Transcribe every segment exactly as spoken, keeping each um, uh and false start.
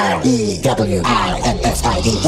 R E W I N S I D.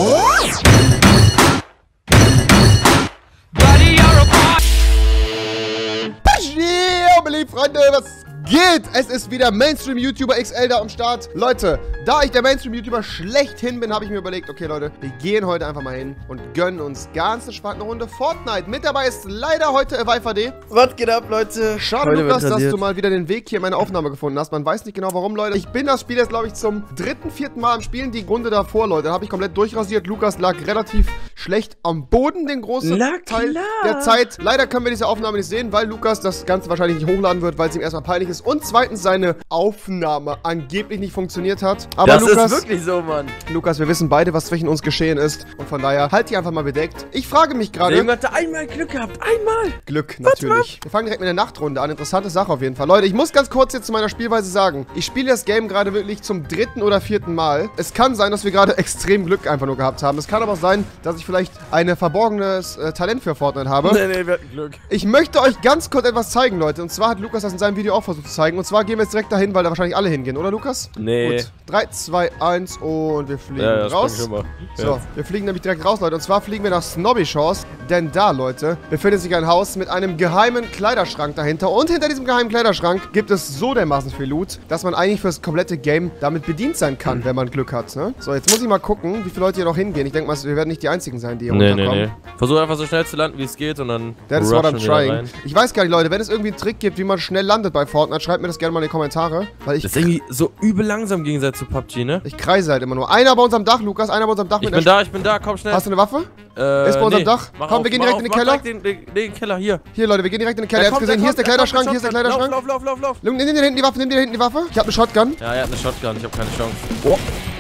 Yo, meine lieben Freunde, was geht? Es ist wieder Mainstream-YouTuber X L da am Start. Leute, da ich der Mainstream-YouTuber schlechthin bin, habe ich mir überlegt, okay Leute, wir gehen heute einfach mal hin und gönnen uns ganz entspannt eine Runde Fortnite. Mit dabei ist leider heute Viper D. Was geht ab, Leute? Schade, heute Lukas, dass du mal wieder den Weg hier in meine Aufnahme gefunden hast. Man weiß nicht genau warum, Leute. Ich bin das Spiel jetzt, glaube ich, zum dritten, vierten Mal am Spielen. Die Runde davor, Leute, da habe ich komplett durchrasiert. Lukas lag relativ schlecht am Boden den großen Na, Teil klar. der Zeit. Leider können wir diese Aufnahme nicht sehen, weil Lukas das Ganze wahrscheinlich nicht hochladen wird, weil es ihm erstmal peinlich ist. Und zweitens seine Aufnahme angeblich nicht funktioniert hat. Aber das Lukas, ist wirklich so, Mann. Lukas, wir wissen beide, was zwischen uns geschehen ist. Und von daher, halt dich einfach mal bedeckt. Ich frage mich gerade... Jemand hat einmal Glück gehabt. Einmal. Glück, natürlich. Wir fangen direkt mit der Nachtrunde an. Interessante Sache auf jeden Fall. Leute, ich muss ganz kurz jetzt zu meiner Spielweise sagen. Ich spiele das Game gerade wirklich zum dritten oder vierten Mal. Es kann sein, dass wir gerade extrem Glück einfach nur gehabt haben. Es kann aber auch sein, dass ich vielleicht ein verborgenes äh, Talent für Fortnite habe. Nee, nee, wir hatten Glück. Ich möchte euch ganz kurz etwas zeigen, Leute. Und zwar hat Lukas das in seinem Video auch versucht zu zeigen. Und zwar gehen wir jetzt direkt dahin, weil da wahrscheinlich alle hingehen, oder Lukas? Nee. Gut. drei, zwei, eins und wir fliegen Ja, ja, raus. schon mal. So, Ja. wir fliegen nämlich direkt raus, Leute. Und zwar fliegen wir nach Snobby Shores. Denn da, Leute, befindet sich ein Haus mit einem geheimen Kleiderschrank dahinter. Und hinter diesem geheimen Kleiderschrank gibt es so dermaßen viel Loot, dass man eigentlich für das komplette Game damit bedient sein kann, mhm. wenn man Glück hat, ne? So, jetzt muss ich mal gucken, wie viele Leute hier noch hingehen. Ich denke mal, wir werden nicht die Einzigen sein, die hier Nee, runterkommen. nee, nee. Versuch einfach so schnell zu landen, wie es geht und dann That's what I'm rushen wir da trying. rein. Ich weiß gar nicht, Leute, wenn es irgendwie einen Trick gibt, wie man schnell landet bei Fortnite, schreibt mir das gerne mal in die Kommentare. Weil ich, Das ist irgendwie so übel langsam im Gegensatz zu P U B G, ne? ich kreise halt immer nur. Einer bei uns am Dach, Lukas, einer bei uns am Dach Ich mit bin einer... da, ich bin da, komm schnell. Hast du eine Waffe? Äh, Ist bei uns am nee. Dach? Mach Komm, auf, wir gehen mach direkt auf, in den mach Keller. direkt Den, den, den Keller, hier. Hier, Leute, wir gehen direkt in den Keller. Da Ihr habt kommt, gesehen, da hier ist der kommt, da Kleiderschrank, hier kommt ist der Shotgun. Kleiderschrank. Lauf, lauf, lauf, lauf, lauf. Nimm nimm dir da hinten die Waffe, nimm dir da hinten die Waffe. Ich hab eine Shotgun. Ja, er hat eine Shotgun, ich hab keine Chance. Oh.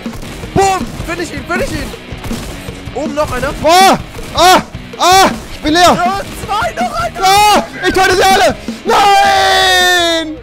Boom! Finish ihn, finish ihn! Oben noch einer. Boah! Ah! Ah! Ich bin leer! Ja, zwei, noch einer! Ah! Ich töte sie alle! Nein!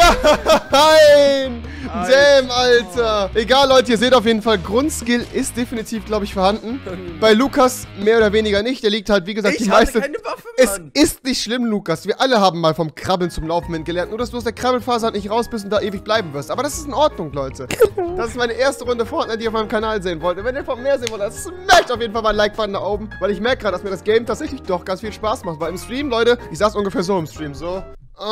Nein! Damn, Alter! Egal, Leute, ihr seht auf jeden Fall, Grundskill ist definitiv, glaube ich, vorhanden. Bei Lukas mehr oder weniger nicht. Der liegt halt, wie gesagt, Ich die hatte meiste... keine Waffe, Es Mann. ist nicht schlimm, Lukas. Wir alle haben mal vom Krabbeln zum Laufen hin gelernt. Nur, dass du aus der Krabbelphase halt nicht raus bist und da ewig bleiben wirst. Aber das ist in Ordnung, Leute. Das ist meine erste Runde Fortnite, die ihr auf meinem Kanal sehen wollt. Und wenn ihr von mehr sehen wollt, dann smasht auf jeden Fall mal ein Like-Button nach oben. Weil ich merke gerade, dass mir das Game tatsächlich doch ganz viel Spaß macht. Weil im Stream, Leute, ich saß ungefähr so im Stream, so...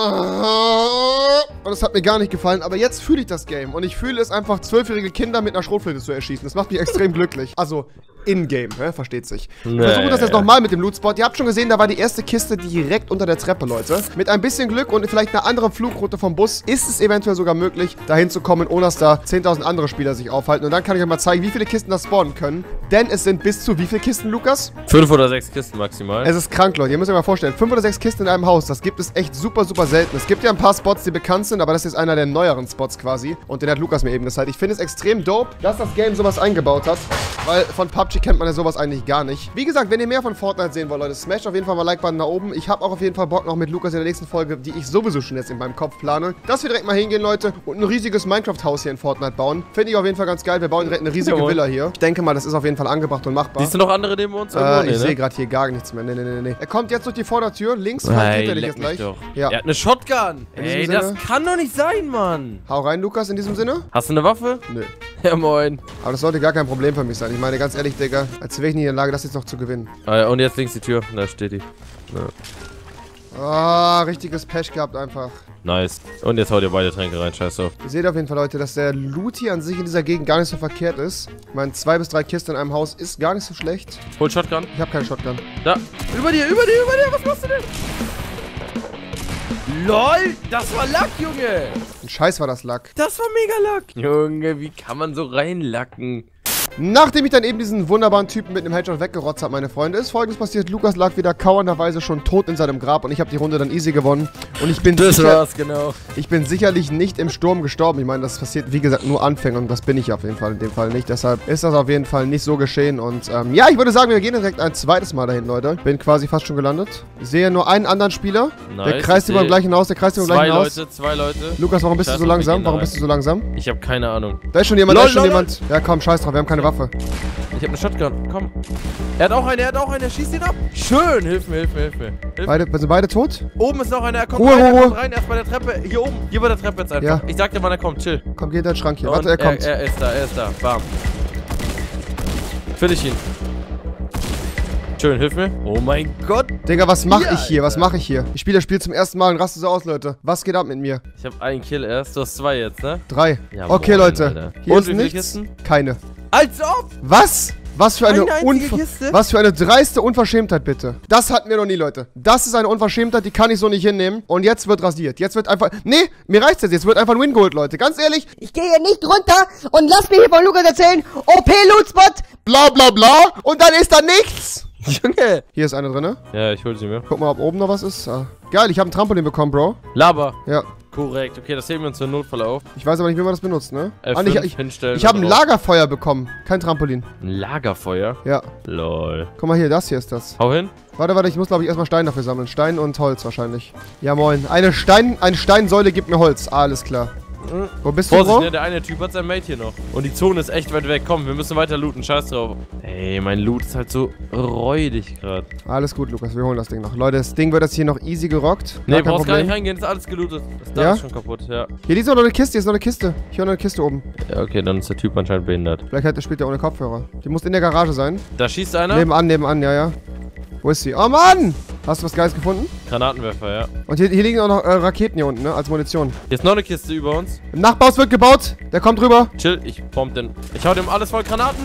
Und das hat mir gar nicht gefallen, aber jetzt fühle ich das Game. Und ich fühle es einfach, zwölfjährige Kinder mit einer Schrotflinte zu erschießen. Das macht mich extrem glücklich. Also, in-game, ne? Versteht sich. Ich Nee. versuche das jetzt nochmal mit dem Loot-Spot. Ihr habt schon gesehen, da war die erste Kiste direkt unter der Treppe, Leute. Mit ein bisschen Glück und vielleicht einer anderen Flugroute vom Bus ist es eventuell sogar möglich, dahin zu kommen, ohne dass da zehntausend andere Spieler sich aufhalten. Und dann kann ich euch mal zeigen, wie viele Kisten da spawnen können. Denn es sind bis zu wie viele Kisten, Lukas? Fünf oder sechs Kisten maximal. Es ist krank, Leute. Ihr müsst euch mal vorstellen, fünf oder sechs Kisten in einem Haus, das gibt es echt super, super selten. Es gibt ja ein paar Spots, die bekannt sind, aber das ist einer der neueren Spots quasi. Und den hat Lukas mir eben gezeigt. Ich finde es extrem dope, dass das Game sowas eingebaut hat, weil von P U B G kennt man ja sowas eigentlich gar nicht. Wie gesagt, wenn ihr mehr von Fortnite sehen wollt, Leute, smasht auf jeden Fall mal Like-Button nach oben. Ich habe auch auf jeden Fall Bock noch mit Lukas in der nächsten Folge, die ich sowieso schon jetzt in meinem Kopf plane, dass wir direkt mal hingehen, Leute, und ein riesiges Minecraft-Haus hier in Fortnite bauen. Finde ich auf jeden Fall ganz geil. Wir bauen direkt eine riesige Jawohl. Villa hier. Ich denke mal, das ist auf jeden Fall angebracht und machbar. Siehst du noch andere neben uns? Äh, Irgendwo? Nee, ich ne? sehe gerade hier gar nichts mehr. Nee, nee, nee, nee. Er kommt jetzt durch die Vordertür. Links Hey, flankiert er dich leck jetzt mich gleich. doch. Ja. Er hat eine Shotgun. In diesem Ey, Sinne- das kann doch nicht sein, Mann. Hau rein, Lukas, in diesem Sinne. Hast du eine Waffe? Nö. Ja, moin. Aber das sollte gar kein Problem für mich sein. Ich meine, ganz ehrlich, Digga, als wäre ich nicht in der Lage, das jetzt noch zu gewinnen. Ah, und jetzt links die Tür. Da steht die. Ja. Ah, richtiges Pech gehabt einfach. Nice. Und jetzt haut ihr beide Tränke rein, scheiß drauf. Ihr seht auf jeden Fall, Leute, dass der Loot hier an sich in dieser Gegend gar nicht so verkehrt ist. Ich meine, zwei bis drei Kisten in einem Haus ist gar nicht so schlecht. Hol Shotgun. Ich habe keine Shotgun. Da. Über dir, über dir, über dir. Was machst du denn? LOL, das war Lack, Junge. Ein Scheiß war das Lack. Das war mega Lack. Junge, wie kann man so reinlacken? Nachdem ich dann eben diesen wunderbaren Typen mit einem Headshot weggerotzt habe, meine Freunde, ist Folgendes passiert. Lukas lag wieder kauernderweise schon tot in seinem Grab und ich habe die Runde dann easy gewonnen. Und ich bin Das sicher, war's, genau. ich bin sicherlich nicht im Sturm gestorben. Ich meine, das passiert, wie gesagt, nur Anfänger und das bin ich auf jeden Fall in dem Fall nicht. Deshalb ist das auf jeden Fall nicht so geschehen. Und ähm, ja, ich würde sagen, wir gehen direkt ein zweites Mal dahin, Leute. Bin quasi fast schon gelandet. Ich sehe nur einen anderen Spieler. Nice, der kreist ich über dem seh gleichen Haus, der kreist über dem Zwei gleichen Haus. Leute, zwei Leute. Lukas, warum bist Scheiß du so drauf, wir langsam? gehen da Warum rein. bist du so langsam? Ich habe keine Ahnung. Da ist schon jemand, Lol, da ist schon lol, jemand. Ja, komm, scheiß drauf, wir haben keine Waffe. Ich hab eine Shotgun. Komm. Er hat auch eine, er hat auch eine. Schießt ihn ab. Schön. Hilf mir, hilf mir, hilf mir. Hilf. Beide, sind beide tot? Oben ist noch einer. Er kommt Ruhe, rein, er Ruhe. kommt rein. Erst bei der Treppe. Hier oben. Hier bei der Treppe jetzt einfach. Ja. Ich sag dir, wann er kommt. Chill. Komm, geh in deinen Schrank hier. Und Warte, er kommt. Er, er ist da, er ist da. Bam. Fill ich ihn. Schön, hilf mir. Oh mein Gott. Digga, was mache Ja, ich hier? Was Alter. mache ich hier? Ich spiele das Spiel zum ersten Mal und raste so aus, Leute. Was geht ab mit mir? Ich hab einen Kill erst. Du hast zwei jetzt, ne? Drei. Jawohl, Okay, Leute. Alter. Hier Und ist wie viele nichts. Kisten? Keine. Als ob! Was? Was für eine, Eine einzige Unver Kiste? Was für eine dreiste Unverschämtheit, bitte. Das hatten wir noch nie, Leute. Das ist eine Unverschämtheit, die kann ich so nicht hinnehmen. Und jetzt wird rasiert. Jetzt wird einfach... Nee, mir reicht's jetzt. Jetzt wird einfach ein Win geholt, Leute. Ganz ehrlich. Ich gehe hier nicht runter und lass mir hier von Lukas erzählen, O P-Lootspot. Bla bla bla. Und dann ist da nichts. Junge! Hier ist eine drinne. Ja, ich hol sie mir. Guck mal, ob oben noch was ist. Ah. Geil, ich habe ein Trampolin bekommen, Bro. Laber. Ja. Korrekt. Okay, das heben wir uns für Notfall auf. Ich weiß aber nicht, wie man das benutzt, ne? F Ah, nee, fünf ich ich, hinstellen ich habe ein und drauf. Lagerfeuer bekommen. Kein Trampolin. Ein Lagerfeuer? Ja. Lol. Guck mal hier, das hier ist das. Hau hin. Warte, warte, ich muss, glaube ich, erstmal Stein dafür sammeln. Stein und Holz wahrscheinlich. Ja, moin. Eine Stein, eine Steinsäule gibt mir Holz. Ah, alles klar. Wo bist du, Vorsicht, Bro? ne? Der eine Typ hat sein Mate hier noch. Und die Zone ist echt weit weg. Komm, wir müssen weiter looten. Scheiß drauf. Ey, mein Loot ist halt so räudig gerade. Alles gut, Lukas. Wir holen das Ding noch. Leute, das Ding wird jetzt hier noch easy gerockt. Ne, Gar kein brauchst gar nicht Problem. reingehen. Ist alles gelootet. Das Dach Ja? ist schon kaputt, ja. Hier ist noch eine Kiste. Hier ist noch eine Kiste. Ich höre noch eine Kiste oben. Ja, okay, dann ist der Typ anscheinend behindert. Vielleicht hat, spielt er ohne Kopfhörer. Die muss in der Garage sein. Da schießt einer. Nebenan, nebenan, ja, ja. Wo ist sie? Oh, Mann! Hast du was Geiles gefunden? Granatenwerfer, ja. Und hier, hier liegen auch noch äh, Raketen hier unten, ne? Als Munition. Hier ist noch eine Kiste über uns. Im Nachbarhaus wird gebaut. Der kommt rüber. Chill, ich bomb den. Ich hau dem alles voll Granaten.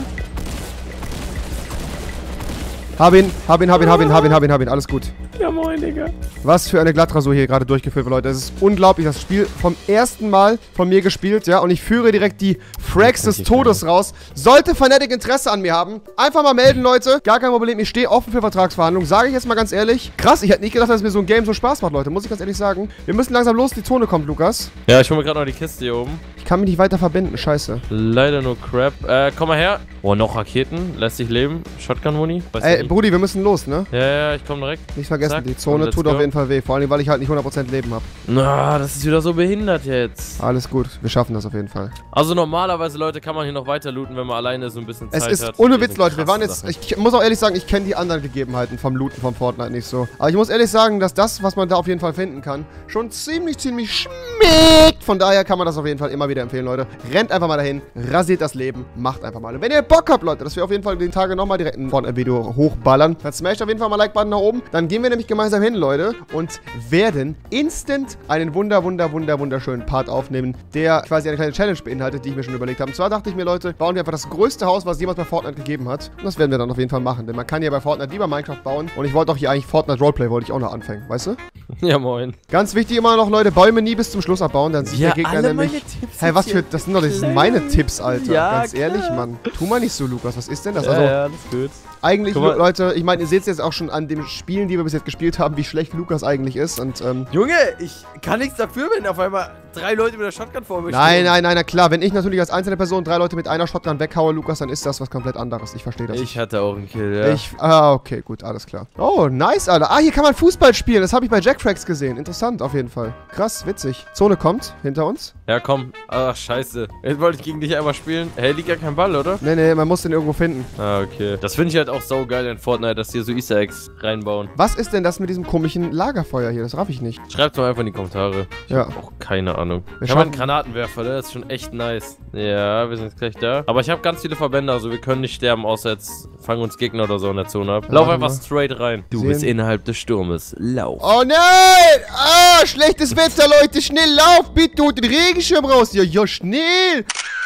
Hab ihn, hab ihn, hab ihn, hab ihn, hab ihn, hab ihn, hab ihn. Alles gut. Ja, moin, Digga. Was für eine Glattrasur hier gerade durchgeführt wird, Leute. Es ist unglaublich. Das Spiel vom ersten Mal von mir gespielt, ja. Und ich führe direkt die Frags des Todes raus. Sollte Fnatic Interesse an mir haben, einfach mal melden, Leute. Gar kein Problem. Ich stehe offen für Vertragsverhandlungen. Sage ich jetzt mal ganz ehrlich. Krass, ich hätte nicht gedacht, dass mir so ein Game so Spaß macht, Leute. Muss ich ganz ehrlich sagen. Wir müssen langsam los. Die Zone kommt, Lukas. Ja, ich hol mir gerade noch die Kiste hier oben. Ich kann mich nicht weiter verbinden. Scheiße. Leider nur Crap. Äh, komm mal her. Oh, noch Raketen. Lässt sich leben. Shotgun-Muni. Ey, Brudi, wir müssen los, ne? Ja, ja, ich komm direkt. Nicht vergessen, Zack, die Zone und tut let's auf go. jeden Fall weh. Vor allem, weil ich halt nicht hundert Prozent Leben habe. Na, das ist wieder so behindert jetzt. Alles gut. Wir schaffen das auf jeden Fall. Also normalerweise, Leute, kann man hier noch weiter looten, wenn man alleine so ein bisschen Zeit Es hat. ist ohne Hier Witz, sind Leute. Wir waren krasse jetzt. Sachen. Ich muss auch ehrlich sagen, ich kenne die anderen Gegebenheiten vom Looten von Fortnite nicht so. Aber ich muss ehrlich sagen, dass das, was man da auf jeden Fall finden kann, schon ziemlich, ziemlich schmeckt. Von daher kann man das auf jeden Fall immer wieder empfehlen, Leute. Rennt einfach mal dahin, rasiert das Leben, macht einfach mal. Und wenn ihr Bock habt, Leute, dass wir auf jeden Fall den Tage nochmal direkt ein Fortnite-Video hochballern, dann smasht auf jeden Fall mal Like-Button nach oben. Dann gehen wir nämlich gemeinsam hin, Leute, und werden instant einen wunder, wunder, wunder, wunderschönen Part aufnehmen, der quasi eine kleine Challenge beinhaltet, die ich mir schon überlegt habe. Und zwar dachte ich mir, Leute, bauen wir einfach das größte Haus, was es jemals bei Fortnite gegeben hat. Und das werden wir dann auf jeden Fall machen, denn man kann ja bei Fortnite wie bei Minecraft bauen. Und ich wollte auch hier eigentlich Fortnite Roleplay, wollte ich auch noch anfangen, weißt du? Ja, moin. Ganz wichtig immer noch, Leute, Bäume nie bis zum Schluss abbauen, dann sieht Ja, der Gegner alle nämlich... meine Tipps Hey, was sind für... hier Das sind doch das sind meine Tipps, Alter. Ja, Ganz ehrlich, klar. Mann. Tu mal nicht so, Lukas. Was ist denn das? Ja, Also, ja, alles gut. eigentlich, Guck mal. Leute, ich meine, ihr seht es jetzt auch schon an den Spielen, die wir bis jetzt gespielt haben, wie schlecht Lukas eigentlich ist. Und, ähm... Junge, ich kann nichts dafür, wenn auf einmal drei Leute mit der Shotgun vor mir Nein, stehen. nein, nein, na klar. Wenn ich natürlich als einzelne Person drei Leute mit einer Shotgun weghaue, Lukas, dann ist das was komplett anderes. Ich verstehe das. Ich hatte auch einen Kill, ja. Ich, ah, okay, gut, alles klar. Oh, nice, Alter. Ah, hier kann man Fußball spielen. Das habe ich bei Jackfrags gesehen. Interessant, auf jeden Fall. Krass, witzig. Zone kommt, hinter uns. Ja, komm. Ach, scheiße. Jetzt wollte ich gegen dich einmal spielen. Hey, liegt ja kein Ball, oder? Nee, nee, man muss den irgendwo finden. Ah, okay. Das finde ich halt auch saugeil in Fortnite, dass die so Easter Eggs reinbauen. Was ist denn das mit diesem komischen Lagerfeuer hier? Das raff ich nicht. Schreibt mal einfach in die Kommentare. Ja. Auch keine Ahnung. Wir Ich habe einen schaffen- Granatenwerfer, der ist schon echt nice. Ja, wir sind jetzt gleich da. Aber ich habe ganz viele Verbände, also wir können nicht sterben, außer jetzt fangen uns Gegner oder so in der Zone ab. Ja, Lauf warte einfach mal. straight rein. Du Sehen. bist innerhalb des Sturmes. Lauf. Oh nein! Ah, schlechtes Wetter, Leute. Schnell lauf, bitte. Und den Regenschirm raus. Ja, ja, schnell.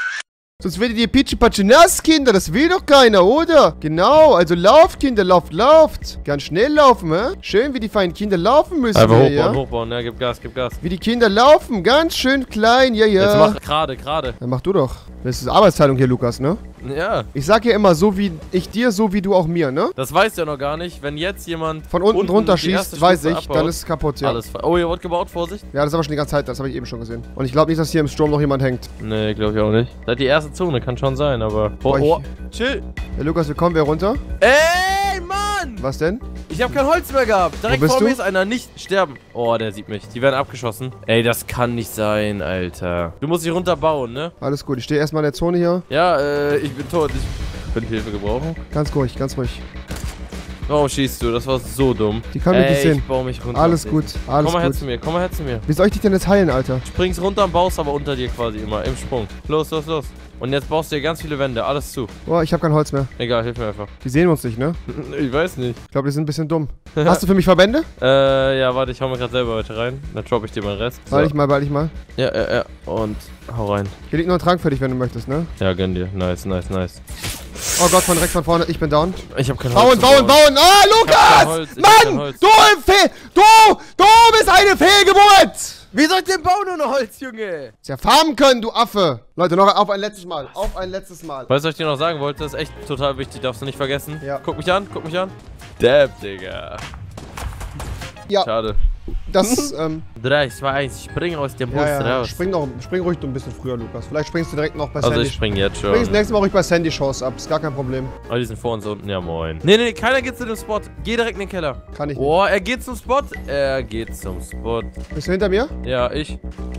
Sonst werdet ihr Pitschi-Patschi nass, Kinder. Das will doch keiner, oder? Genau, also lauft, Kinder, lauft, lauft. Ganz schnell laufen, hä? Schön, wie die feinen Kinder laufen müssen. Einfach wir, hochbauen, ja? hochbauen. Ja, gib Gas, gib Gas. Wie die Kinder laufen. Ganz schön klein, ja, ja. Jetzt mach gerade, gerade. Dann mach du doch. Das ist Arbeitsteilung hier, Lukas, ne? Ja, Ich sag ja immer, so wie ich dir, so wie du auch mir, ne? das weißt du ja noch gar nicht. Wenn jetzt jemand Von unten, drunter die erste schießt, weiß Stufe ich, abbaut, dann ist es kaputt, ja. alles ver- Oh, hier wird gebaut, Vorsicht. Ja, das ist aber schon die ganze Zeit, das habe ich eben schon gesehen. Und ich glaube nicht, dass hier im Sturm noch jemand hängt. Nee, glaube ich auch nicht. Seid die erste Zone, kann schon sein, aber... Oh, Boah, ich- oh, chill. Ja, Lukas, wir kommen wir runter. Ey, Mann! Was denn? Ich habe kein Holz mehr gehabt. Direkt bist vor du? mir ist einer. Nicht sterben. Oh, der sieht mich. Die werden abgeschossen. Ey, das kann nicht sein, Alter. Du musst dich runterbauen, ne? Alles gut, ich stehe erstmal in der Zone hier. Ja, äh, ich bin tot. Ich Könnt ihr Hilfe gebrauchen? Ganz ruhig, ganz ruhig. Warum schießt du? Das war so dumm. Die kann mich Ey, nicht sehen. Ich baue mich runter. Alles gut, alles Komm mal her gut. zu mir, komm mal her zu mir. Wie soll ich dich denn jetzt heilen, Alter? Springst runter und baust aber unter dir quasi immer, im Sprung. Los, los, los. Und jetzt baust du dir ganz viele Wände, alles zu. Boah, ich habe kein Holz mehr. Egal, hilf mir einfach. Die sehen uns nicht, ne? Ich weiß nicht. Ich glaube, die sind ein bisschen dumm. Hast du für mich Verbände? Äh, ja, warte, ich hau mir gerade selber heute rein. Dann droppe ich dir meinen Rest. So. Warte ich mal, warte ich mal. Ja, ja, ja. Und hau rein. Hier liegt noch ein Trank für dich, wenn du möchtest, ne? Ja, gönn dir. Nice, nice, nice. Oh Gott, von direkt von vorne. Ich bin down. Ich hab kein Holz. Bauen, bauen, bauen. Ah, Lukas! Holz, ich hab kein Mann! Holz. Du, Fe du, du bist eine Fehlgeburt! Wie soll ich denn bauen ohne Holz, Junge? Ja, farmen können, du Affe. Leute, noch auf ein letztes Mal. Auf ein letztes Mal. Weißt du, was ich dir noch sagen wollte? Das ist echt total wichtig, darfst du nicht vergessen. Ja. Guck mich an, guck mich an. Dab, Digga. Ja, Schade. das, ähm... drei, zwei, eins, spring aus dem Bus Ja, ja, raus. spring, noch, spring ruhig ein bisschen früher, Lukas. Vielleicht springst du direkt noch bei Also Sandy. ich spring jetzt schon. Springst nächstes Mal ruhig bei Sandy Shows ab. Ist gar kein Problem. Oh, die sind vor uns unten, ja moin. Nee, nee, keiner geht zu dem Spot. Geh direkt in den Keller. Kann ich nicht. Oh, er geht zum Spot. Er geht zum Spot. Bist du hinter mir? Ja, ich.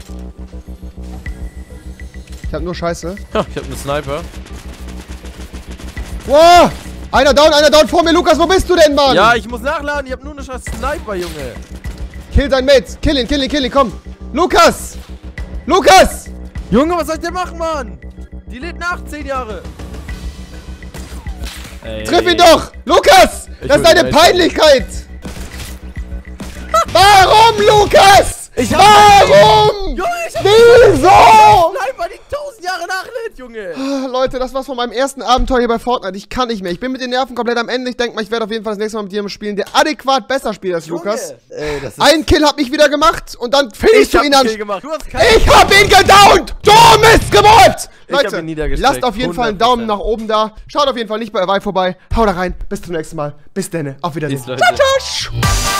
Ich hab nur Scheiße. Ha, ich hab einen Sniper. Wow! Einer down, einer down vor mir. Lukas, wo bist du denn, Mann? Ja, ich muss nachladen. Ich hab nur eine scheiß Sniper, Junge. Kill deinen Mate. Kill ihn, kill ihn, kill ihn, komm. Lukas! Lukas! Junge, was soll ich denn machen, Mann? Die lädt nach, zehn Jahre. Ey. Triff ihn doch! Lukas! Ich Das ist will deine nicht. Peinlichkeit! Warum, Lukas? Ich hab- Warum? Junge, ich hab Wieso? Sniper, die tausend Jahre nachlädt, Junge. Ah, Leute, das war's von meinem ersten Abenteuer hier bei Fortnite. Ich kann nicht mehr. Ich bin mit den Nerven komplett am Ende. Ich denke mal, ich werde auf jeden Fall das nächste Mal mit jemandem spielen, der adäquat besser spielt als Lukas. Ey, das ist Ein Kill hab ich wieder gemacht und dann findest du hab ihn einen an. Kill gemacht. Du hast keinen Ich hab ihn gedownt! Du Mistgeburt! Ich hab Leute, ihn niedergestreckt. lasst auf jeden Fall einen hundert Daumen Prozent. nach oben da. Schaut auf jeden Fall nicht bei Wi vorbei. Haut da rein. Bis zum nächsten Mal. Bis denne. Auf Wiedersehen. Peace, Leute. Ciao, ciao.